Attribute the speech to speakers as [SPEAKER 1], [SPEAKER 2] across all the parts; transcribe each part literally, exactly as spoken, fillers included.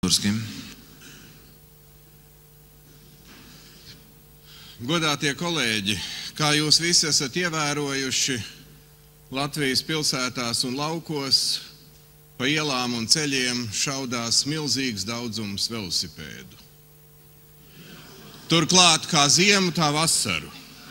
[SPEAKER 1] Durským.
[SPEAKER 2] Godātie kolēģi, kā jūs visi esat ievērojuši, Latvijas pilsētās un laukos pa ielām un ceļiem šaudās milzīgs daudzums velosipēdu. Turklāt kā ziemu, tā vasaru.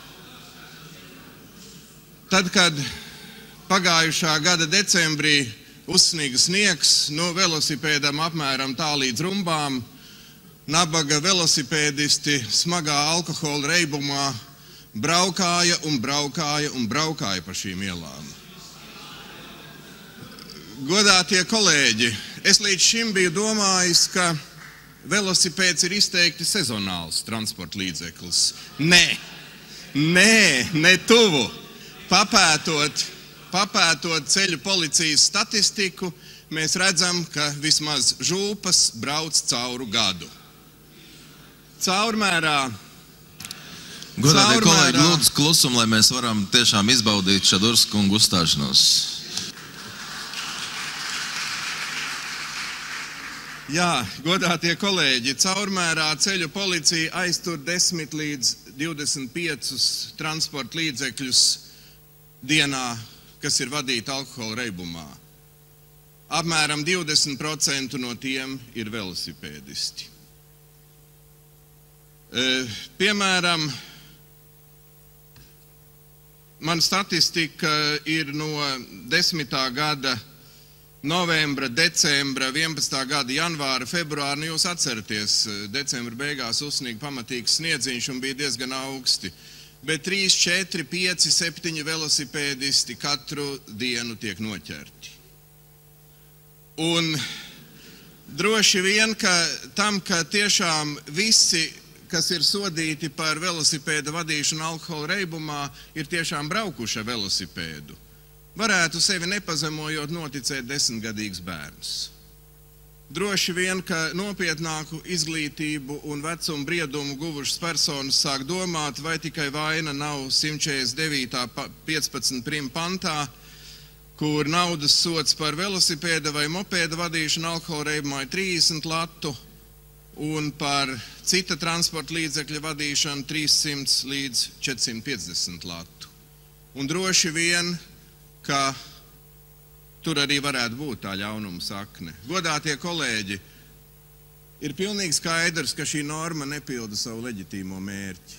[SPEAKER 2] Tad, kad pagājušā gada decembrī uzsniga sniegs, no velosipēdam apmēram tā līdz rumbām, nabaga velosipēdisti smagā alkohola reibumā braukāja un braukāja un braukāja pa šīm ielām. Godātie kolēģi, es līdz šim biju domājis, ka velosipēds ir izteikti sezonāls transporta līdzeklis. Nē, nē, ne tuvu. Papētot, papētot ceļu policijas statistiku, mēs redzam, ka vismaz žulpas brauc cauru gadu. Caurmērā.
[SPEAKER 1] Godātie kolēģi, lūdzu klusumu, lai mēs varam tiešām izbaudīt Šadurska kunga uzstāšanos.
[SPEAKER 2] Jā, godātie kolēģi, caurmērā ceļu policija aiztur desmit līdz divdesmit piecus transporta līdzekļus dienā, kas ir vadīti alkohola reibumā. Apmēram divdesmit procenti no tiem ir velosipēdisti. E, piemēram, man statistika ir no desmitā gada novembra, decembra, vienpadsmitā gada janvāra, februāra. Nu, jūs atceraties, decembra beigās uzsniga pamatīgs sniedziņš un bija diezgan augsti. Bet trīs, četri, pieci, septiņi velosipēdisti katru dienu tiek noķerti. Un droši vien, ka tam, ka tiešām visi, kas ir sodīti par velosipēda vadīšanu alkohola reibumā, ir tiešām braukuši ar velosipēdu, varētu sevi nepazemojot noticēt desmitgadīgs bērns. Droši vien, ka nopietnāku izglītību un vecumu briedumu guvušas personas sāk domāt, vai tikai vaina nav simt četrdesmit devītā piecpadsmit prim pantā, kur naudas sods par velosipēda vai mopēda vadīšanu alkohola reibumā ir trīsdesmit latu un par cita transporta līdzekļa vadīšanu trīssimt līdz četrsimt piecdesmit latu. Un droši vien, ka tur arī varētu būt tā ļaunuma sakne. Godātie kolēģi, ir pilnīgi skaidrs, ka šī norma nepilda savu leģitīmo mērķi.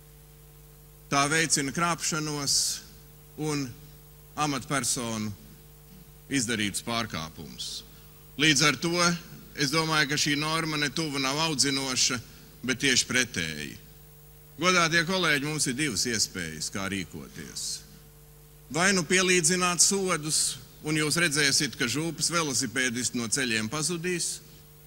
[SPEAKER 2] Tā veicina krāpšanos un amatpersonu izdarītus pārkāpumus. Līdz ar to es domāju, ka šī norma ne tuvu nav audzinoša, bet tieši pretēji. Godātie kolēģi, mums ir divas iespējas, kā rīkoties. Vai nu pielīdzināt sodus, un jūs redzēsiet, ka žulpas velosipēdisti no ceļiem pazudīs,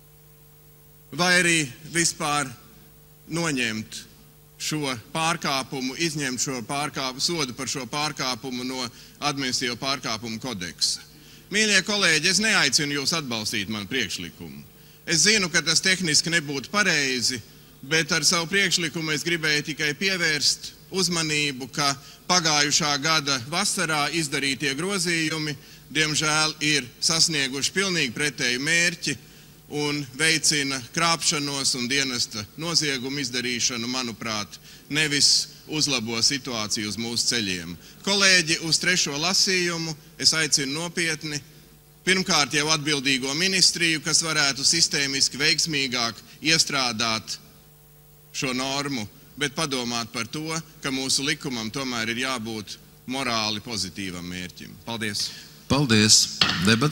[SPEAKER 2] vai arī vispār noņemt šo pārkāpumu, izņemt šo pārkāpumu, sodu par šo pārkāpumu no administratīvo pārkāpumu kodeksa. Mīļie kolēģi, es neaicinu jūs atbalstīt manu priekšlikumu. Es zinu, ka tas tehniski nebūtu pareizi, bet ar savu priekšlikumu es gribēju tikai pievērst uzmanību, ka pagājušā gada vasarā izdarītie grozījumi, diemžēl, ir sasnieguši pilnīgi pretēju mērķi un veicina krāpšanos un dienesta noziegumu izdarīšanu, manuprāt, nevis uzlabo situāciju uz mūsu ceļiem. Kolēģi, uz trešo lasījumu es aicinu nopietni, pirmkārt jau atbildīgo ministriju, kas varētu sistēmiski veiksmīgāk iestrādāt šo normu, bet padomāt par to, ka mūsu likumam tomēr ir jābūt morāli pozitīvam mērķim. Paldies!
[SPEAKER 1] Paldies! Debat